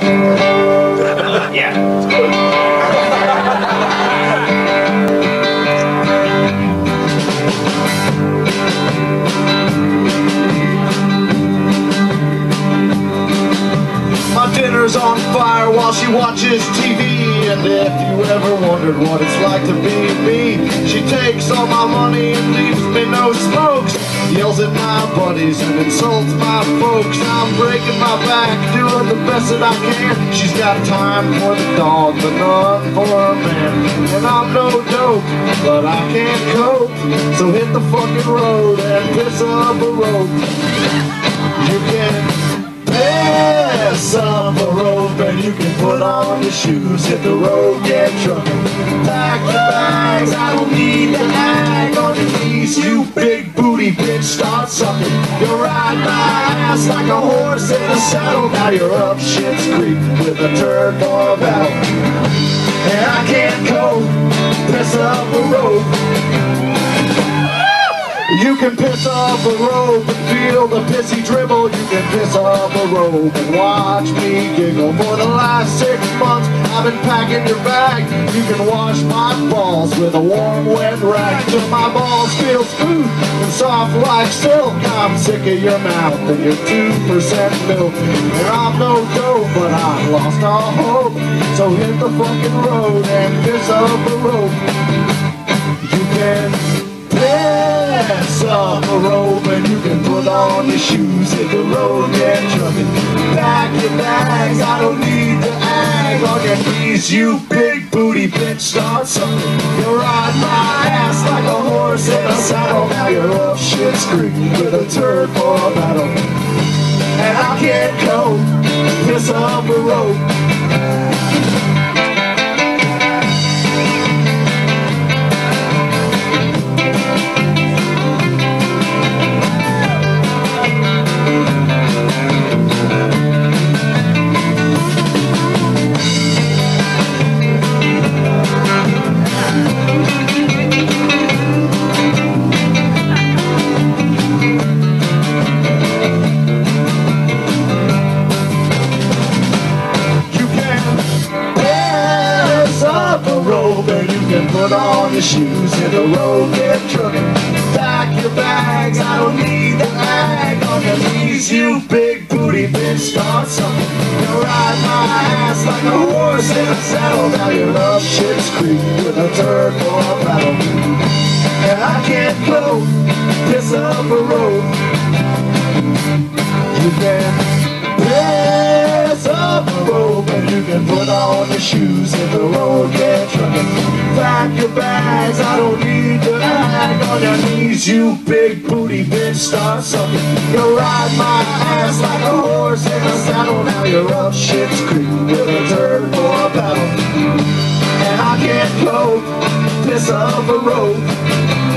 Yeah. My dinner's on fire while she watches TV. And if you ever wondered what it's like to be me, she takes all my money and leaves me no smokes. Yells at my buddies and insults my folks. I'm breaking my back, doing the best that I can. She's got time for the dog, but none for a man. And I'm no dope, but I can't cope. So hit the fucking road and piss up a rope. You can piss up a rope and you can put on your shoes. Hit the road, get trucking. Pack your bags, I don't need to hang on your knees. You big booty bitch, start sucking. You ride my ass like a horse in a saddle. Now you're up shit's creek with a turd for a battle. And I can't go piss up a rope. You can piss off a rope and feel the pissy dribble. You can piss off a rope and watch me giggle. For the last 6 months I've been packing your bag. You can wash my balls with a warm wet rag till my balls feel smooth and soft like silk. I'm sick of your mouth and your 2% milk. And I'm no dope, but I lost all hope. So hit the fucking road and piss up a rope. You can piss up a rope and you can put on your shoes. Hit the road, get trucking. Pack your bags, I don't need to ag on your knees. You big booty bitch, start sucking. You ride my ass like a horse in a saddle. Now you're up shit's creek with a turd for a battle. And I can't go piss up a rope. And you can put on your shoes, hit the road, get trucking. Pack your bags, I don't need the ag on your knees. You big booty bitch, start sucking. You ride my ass like a horse in a saddle. Now you're up shit's creek with a turd for a battle. And I can't go piss up a rope. You can piss up a rope and you can put on your shoes, hit the road, get trucking. Pack your bags, I don't need to hang on your knees. You big booty bitch, start sucking. You ride my ass like a horse in a saddle. Now you're up shit's creek with a turd for a battle. And I can't go piss up a rope.